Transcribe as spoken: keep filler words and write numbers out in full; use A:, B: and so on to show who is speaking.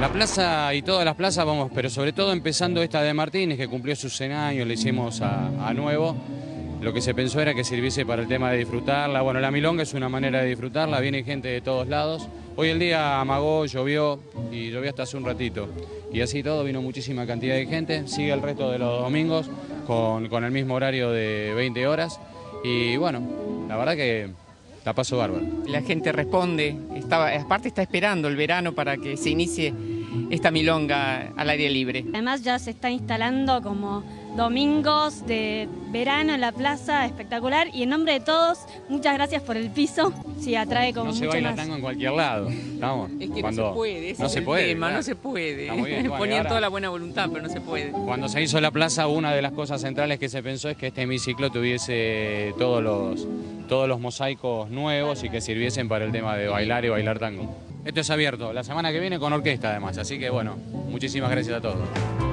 A: La plaza y todas las plazas vamos, pero sobre todo empezando esta de Martínez, que cumplió sus cien años, le hicimos a, a nuevo. Lo que se pensó era que sirviese para el tema de disfrutarla. Bueno, la milonga es una manera de disfrutarla, viene gente de todos lados. Hoy el día amagó, llovió y llovió hasta hace un ratito. Y así todo vino muchísima cantidad de gente. Sigue el resto de los domingos con, con el mismo horario de veinte horas. Y bueno, la verdad que la paso bárbaro.
B: La gente responde, estaba, aparte está esperando el verano para que se inicie esta milonga al aire libre.
C: Además ya se está instalando como domingos de verano en la plaza, espectacular. Y en nombre de todos, muchas gracias por el piso. Sí, atrae como
A: No se
C: mucho
A: baila
C: más.
A: tango en cualquier lado. ¿Estamos?
B: Es que
A: Cuando
B: no se puede, ese
A: no
B: es
A: se
B: el
A: puede,
B: tema,
A: claro.
B: no se puede.
A: Está muy bien. Bueno,
B: Ponían
A: ahora,
B: toda la buena voluntad, pero no se puede.
A: cuando se hizo la plaza, una de las cosas centrales que se pensó es que este hemiciclo tuviese todos los, todos los mosaicos nuevos y que sirviesen para el tema de bailar y bailar tango. Esto es abierto, la semana que viene con orquesta además, así que bueno, muchísimas gracias a todos.